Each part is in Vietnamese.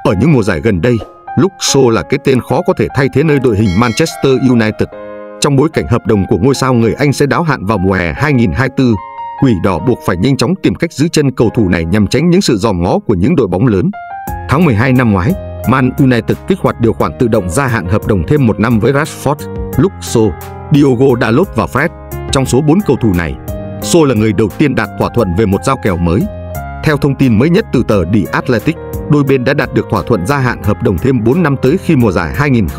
Ở những mùa giải gần đây, Luke Shaw là cái tên khó có thể thay thế nơi đội hình Manchester United. Trong bối cảnh hợp đồng của ngôi sao người Anh sẽ đáo hạn vào mùa hè 2024, Quỷ đỏ buộc phải nhanh chóng tìm cách giữ chân cầu thủ này nhằm tránh những sự dòm ngó của những đội bóng lớn. Tháng 12 năm ngoái, Man United kích hoạt điều khoản tự động gia hạn hợp đồng thêm 1 năm với Rashford, Luke Shaw, Diogo Dalot và Fred. Trong số 4 cầu thủ này, Shaw là người đầu tiên đạt thỏa thuận về một giao kèo mới. Theo thông tin mới nhất từ tờ The Athletic, đôi bên đã đạt được thỏa thuận gia hạn hợp đồng thêm 4 năm tới khi mùa giải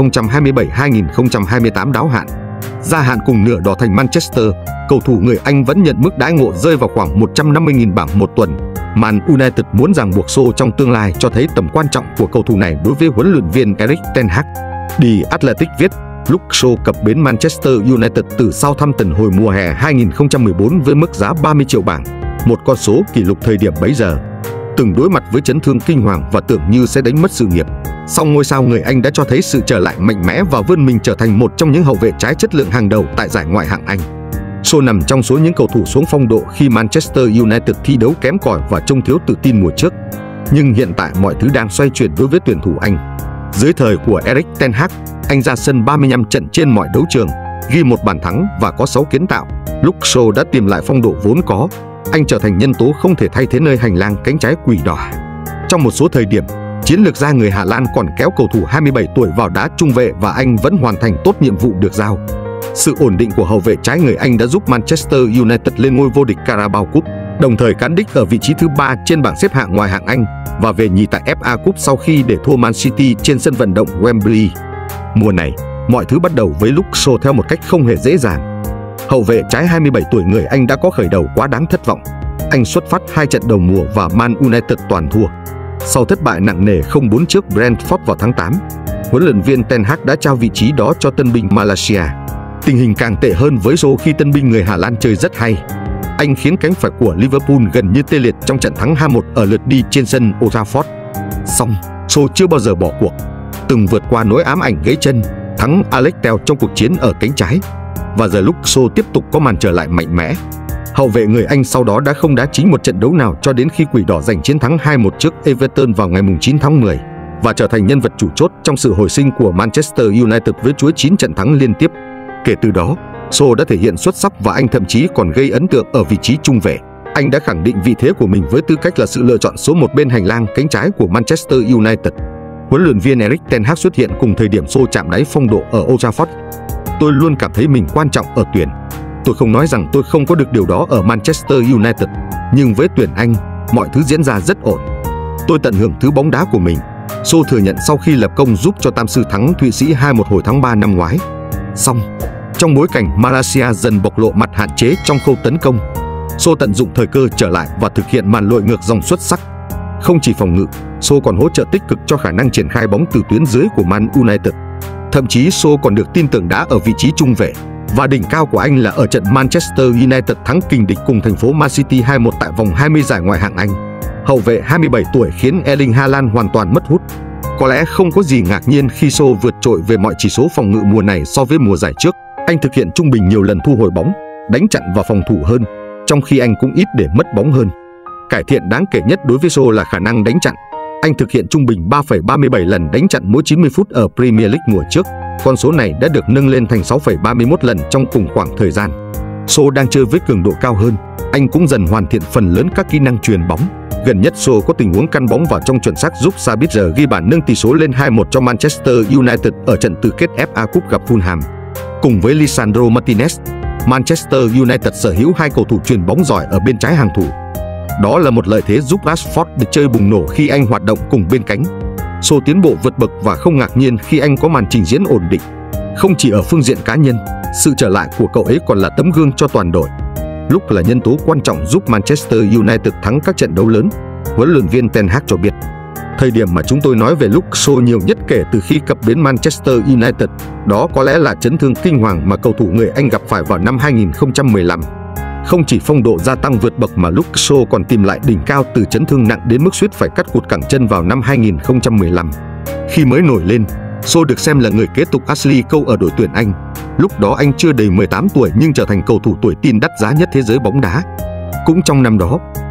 2027-2028 đáo hạn. Gia hạn cùng nửa đỏ thành Manchester, cầu thủ người Anh vẫn nhận mức đãi ngộ rơi vào khoảng 150.000 bảng một tuần. Man United muốn ràng buộc Shaw trong tương lai cho thấy tầm quan trọng của cầu thủ này đối với huấn luyện viên Erik ten Hag. The Athletic viết, Luke Shaw cập bến Manchester United từ Southampton hồi mùa hè 2014 với mức giá 30 triệu bảng, một con số kỷ lục thời điểm bấy giờ. Từng đối mặt với chấn thương kinh hoàng và tưởng như sẽ đánh mất sự nghiệp, song ngôi sao người Anh đã cho thấy sự trở lại mạnh mẽ và vươn mình trở thành một trong những hậu vệ trái chất lượng hàng đầu tại giải Ngoại hạng Anh. Shaw nằm trong số những cầu thủ xuống phong độ khi Manchester United thi đấu kém cỏi và trông thiếu tự tin mùa trước. Nhưng hiện tại mọi thứ đang xoay chuyển đối với tuyển thủ Anh. Dưới thời của Erik ten Hag, anh ra sân 35 trận trên mọi đấu trường, ghi 1 bàn thắng và có 6 kiến tạo. Luke Shaw đã tìm lại phong độ vốn có. Anh trở thành nhân tố không thể thay thế nơi hành lang cánh trái quỷ đỏ. Trong một số thời điểm, chiến lược gia người Hà Lan còn kéo cầu thủ 27 tuổi vào đá trung vệ và anh vẫn hoàn thành tốt nhiệm vụ được giao. Sự ổn định của hậu vệ trái người Anh đã giúp Manchester United lên ngôi vô địch Carabao Cup, đồng thời cán đích ở vị trí thứ 3 trên bảng xếp hạng Ngoại hạng Anh và về nhì tại FA Cup sau khi để thua Man City trên sân vận động Wembley. Mùa này, mọi thứ bắt đầu với Luke Shaw theo một cách không hề dễ dàng. Hậu vệ trái 27 tuổi người Anh đã có khởi đầu quá đáng thất vọng. Anh xuất phát 2 trận đầu mùa và Man United toàn thua. Sau thất bại nặng nề 0-4 trước Brentford vào tháng 8, huấn luyện viên Ten Hag đã trao vị trí đó cho tân binh Malaysia. Tình hình càng tệ hơn với Shaw khi tân binh người Hà Lan chơi rất hay. Anh khiến cánh phải của Liverpool gần như tê liệt trong trận thắng 2-1 ở lượt đi trên sân Old Trafford. Song, Shaw chưa bao giờ bỏ cuộc. Từng vượt qua nỗi ám ảnh gãy chân, thắng Alex Telles trong cuộc chiến ở cánh trái. Và giờ Luke Shaw tiếp tục có màn trở lại mạnh mẽ. Hậu vệ người Anh sau đó đã không đá chính một trận đấu nào cho đến khi Quỷ đỏ giành chiến thắng 2-1 trước Everton vào ngày 9 tháng 10 và trở thành nhân vật chủ chốt trong sự hồi sinh của Manchester United với chuỗi 9 trận thắng liên tiếp. Kể từ đó, Shaw đã thể hiện xuất sắc và anh thậm chí còn gây ấn tượng ở vị trí trung vệ. Anh đã khẳng định vị thế của mình với tư cách là sự lựa chọn số 1 bên hành lang cánh trái của Manchester United. Huấn luyện viên Erik ten Hag xuất hiện cùng thời điểm Shaw chạm đáy phong độ ở Old Trafford. Tôi luôn cảm thấy mình quan trọng ở tuyển. Tôi không nói rằng tôi không có được điều đó ở Manchester United, nhưng với tuyển Anh, mọi thứ diễn ra rất ổn. Tôi tận hưởng thứ bóng đá của mình, Shaw thừa nhận sau khi lập công giúp cho Tam Sư thắng Thụy Sĩ 2-1 hồi tháng 3 năm ngoái. Song, trong bối cảnh Malaysia dần bộc lộ mặt hạn chế trong khâu tấn công, Shaw tận dụng thời cơ trở lại và thực hiện màn lội ngược dòng xuất sắc. Không chỉ phòng ngự, Shaw còn hỗ trợ tích cực cho khả năng triển khai bóng từ tuyến dưới của Man United. Thậm chí Shaw còn được tin tưởng đá ở vị trí trung vệ. Và đỉnh cao của anh là ở trận Manchester United thắng kình địch cùng thành phố Man City 2-1 tại vòng 20 giải Ngoại hạng Anh. Hậu vệ 27 tuổi khiến Erling Haaland hoàn toàn mất hút. Có lẽ không có gì ngạc nhiên khi Shaw vượt trội về mọi chỉ số phòng ngự mùa này so với mùa giải trước. Anh thực hiện trung bình nhiều lần thu hồi bóng, đánh chặn và phòng thủ hơn, trong khi anh cũng ít để mất bóng hơn. Cải thiện đáng kể nhất đối với Shaw là khả năng đánh chặn. Anh thực hiện trung bình 3,37 lần đánh chặn mỗi 90 phút ở Premier League mùa trước. Con số này đã được nâng lên thành 6,31 lần trong cùng khoảng thời gian. Shaw đang chơi với cường độ cao hơn. Anh cũng dần hoàn thiện phần lớn các kỹ năng chuyền bóng. Gần nhất Shaw có tình huống căn bóng vào trong chuẩn xác giúp Sabitzer ghi bàn nâng tỷ số lên 2-1 cho Manchester United ở trận tứ kết FA Cup gặp Fulham. Cùng với Lisandro Martinez, Manchester United sở hữu 2 cầu thủ chuyền bóng giỏi ở bên trái hàng thủ. Đó là một lợi thế giúp Rashford được chơi bùng nổ khi anh hoạt động cùng bên cánh. Shaw tiến bộ vượt bậc và không ngạc nhiên khi anh có màn trình diễn ổn định. Không chỉ ở phương diện cá nhân, sự trở lại của cậu ấy còn là tấm gương cho toàn đội. Lúc là nhân tố quan trọng giúp Manchester United thắng các trận đấu lớn, huấn luyện viên Ten Hag cho biết. Thời điểm mà chúng tôi nói về Luke Shaw nhiều nhất kể từ khi cập bến Manchester United, đó có lẽ là chấn thương kinh hoàng mà cầu thủ người Anh gặp phải vào năm 2015. Không chỉ phong độ gia tăng vượt bậc mà Luke Shaw còn tìm lại đỉnh cao từ chấn thương nặng đến mức suýt phải cắt cụt cẳng chân vào năm 2015. Khi mới nổi lên, Shaw được xem là người kế tục Ashley Cole ở đội tuyển Anh. Lúc đó anh chưa đầy 18 tuổi nhưng trở thành cầu thủ tuổi teen đắt giá nhất thế giới bóng đá. Cũng trong năm đó,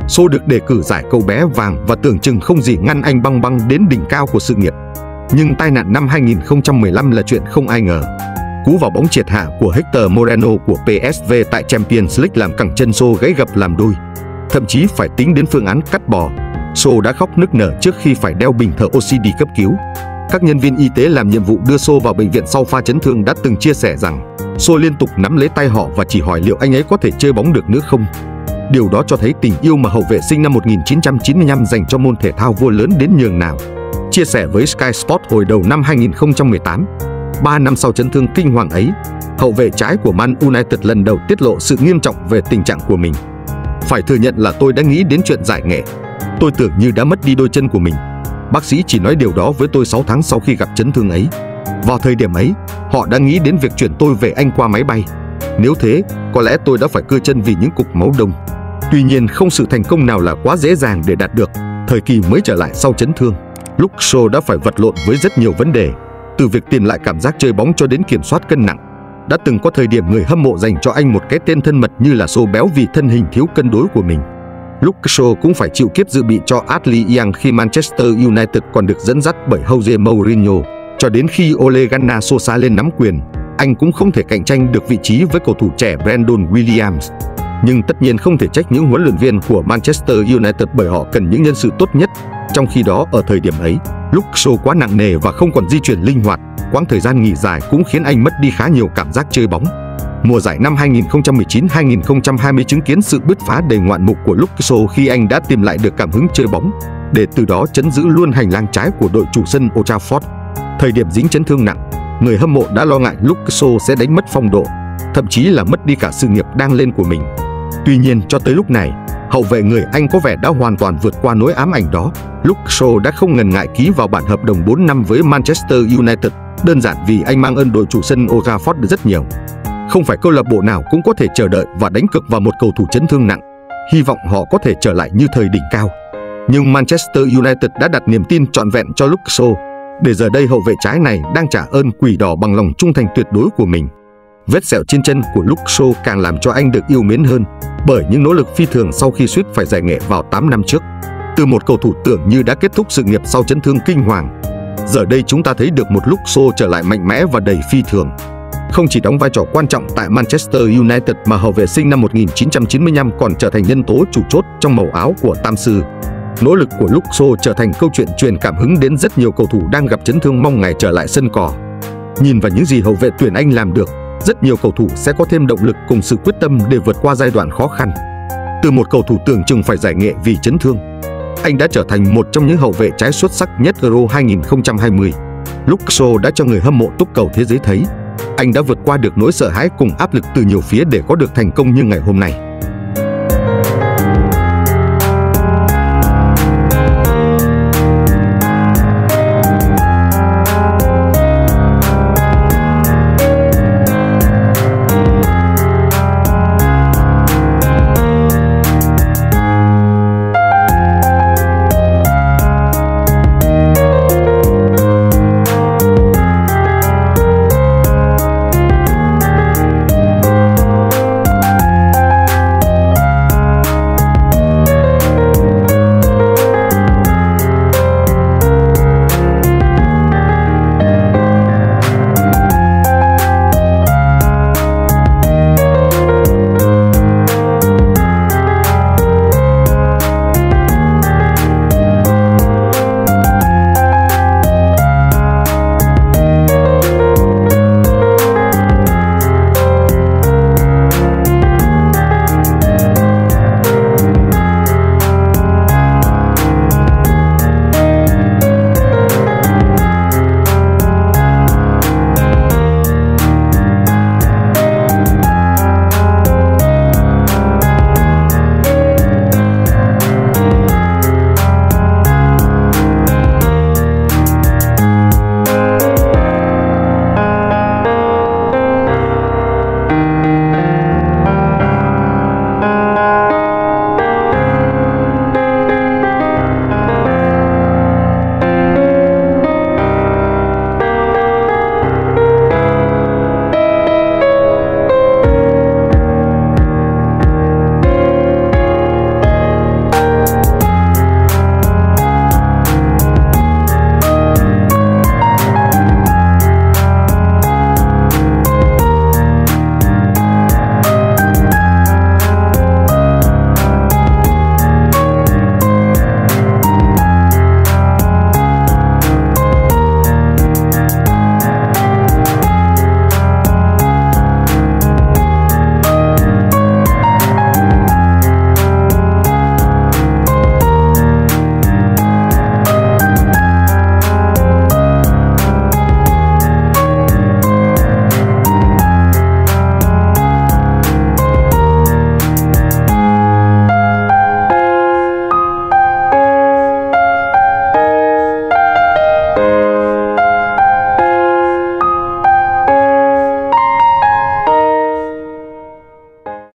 Shaw được đề cử giải Cậu bé vàng và tưởng chừng không gì ngăn anh băng băng đến đỉnh cao của sự nghiệp. Nhưng tai nạn năm 2015 là chuyện không ai ngờ. Cú vào bóng triệt hạ của Hector Moreno của PSV tại Champions League làm cẳng chân Shaw gãy gập làm đôi. Thậm chí phải tính đến phương án cắt bỏ. Shaw đã khóc nức nở trước khi phải đeo bình thở oxy đi cấp cứu. Các nhân viên y tế làm nhiệm vụ đưa Shaw vào bệnh viện sau pha chấn thương đã từng chia sẻ rằng Shaw liên tục nắm lấy tay họ và chỉ hỏi liệu anh ấy có thể chơi bóng được nữa không. Điều đó cho thấy tình yêu mà hậu vệ sinh năm 1995 dành cho môn thể thao vua lớn đến nhường nào. Chia sẻ với Sky Sports hồi đầu năm 2018, 3 năm sau chấn thương kinh hoàng ấy, hậu vệ trái của Man United lần đầu tiết lộ sự nghiêm trọng về tình trạng của mình. Phải thừa nhận là tôi đã nghĩ đến chuyện giải nghệ. Tôi tưởng như đã mất đi đôi chân của mình. Bác sĩ chỉ nói điều đó với tôi 6 tháng sau khi gặp chấn thương ấy. Vào thời điểm ấy, họ đã nghĩ đến việc chuyển tôi về Anh qua máy bay. Nếu thế, có lẽ tôi đã phải cưa chân vì những cục máu đông. Tuy nhiên, không sự thành công nào là quá dễ dàng để đạt được. Thời kỳ mới trở lại sau chấn thương, Luke Shaw đã phải vật lộn với rất nhiều vấn đề, từ việc tìm lại cảm giác chơi bóng cho đến kiểm soát cân nặng. Đã từng có thời điểm người hâm mộ dành cho anh một cái tên thân mật như là Shaw béo vì thân hình thiếu cân đối của mình. Luke Shaw cũng phải chịu kiếp dự bị cho Ashley Young khi Manchester United còn được dẫn dắt bởi Jose Mourinho. Cho đến khi Ole Gunnar Solskjaer lên nắm quyền, anh cũng không thể cạnh tranh được vị trí với cầu thủ trẻ Brandon Williams. Nhưng tất nhiên không thể trách những huấn luyện viên của Manchester United bởi họ cần những nhân sự tốt nhất. Trong khi đó ở thời điểm ấy, Luke Shaw quá nặng nề và không còn di chuyển linh hoạt. Quãng thời gian nghỉ dài cũng khiến anh mất đi khá nhiều cảm giác chơi bóng. Mùa giải năm 2019-2020 chứng kiến sự bứt phá đầy ngoạn mục của Luke Shaw khi anh đã tìm lại được cảm hứng chơi bóng, để từ đó trấn giữ luôn hành lang trái của đội chủ sân Old Trafford. Thời điểm dính chấn thương nặng, người hâm mộ đã lo ngại Luke Shaw sẽ đánh mất phong độ, thậm chí là mất đi cả sự nghiệp đang lên của mình. Tuy nhiên, cho tới lúc này, hậu vệ người Anh có vẻ đã hoàn toàn vượt qua nỗi ám ảnh đó. Luke Shaw đã không ngần ngại ký vào bản hợp đồng 4 năm với Manchester United, đơn giản vì anh mang ơn đội chủ sân Old Trafford rất nhiều. Không phải câu lạc bộ nào cũng có thể chờ đợi và đánh cược vào một cầu thủ chấn thương nặng, hy vọng họ có thể trở lại như thời đỉnh cao. Nhưng Manchester United đã đặt niềm tin trọn vẹn cho Luke Shaw, để giờ đây hậu vệ trái này đang trả ơn quỷ đỏ bằng lòng trung thành tuyệt đối của mình. Vết sẹo trên chân của Luke Shaw càng làm cho anh được yêu mến hơn bởi những nỗ lực phi thường sau khi suýt phải giải nghệ vào 8 năm trước. Từ một cầu thủ tưởng như đã kết thúc sự nghiệp sau chấn thương kinh hoàng, giờ đây chúng ta thấy được một Luke Shaw trở lại mạnh mẽ và đầy phi thường. Không chỉ đóng vai trò quan trọng tại Manchester United mà hậu vệ sinh năm 1995 còn trở thành nhân tố chủ chốt trong màu áo của Tam Sư. Nỗ lực của Luke Shaw trở thành câu chuyện truyền cảm hứng đến rất nhiều cầu thủ đang gặp chấn thương mong ngày trở lại sân cỏ. Nhìn vào những gì hậu vệ tuyển Anh làm được, rất nhiều cầu thủ sẽ có thêm động lực cùng sự quyết tâm để vượt qua giai đoạn khó khăn. Từ một cầu thủ tưởng chừng phải giải nghệ vì chấn thương, anh đã trở thành một trong những hậu vệ trái xuất sắc nhất Euro 2020. Luke Shaw đã cho người hâm mộ túc cầu thế giới thấy anh đã vượt qua được nỗi sợ hãi cùng áp lực từ nhiều phía để có được thành công như ngày hôm nay.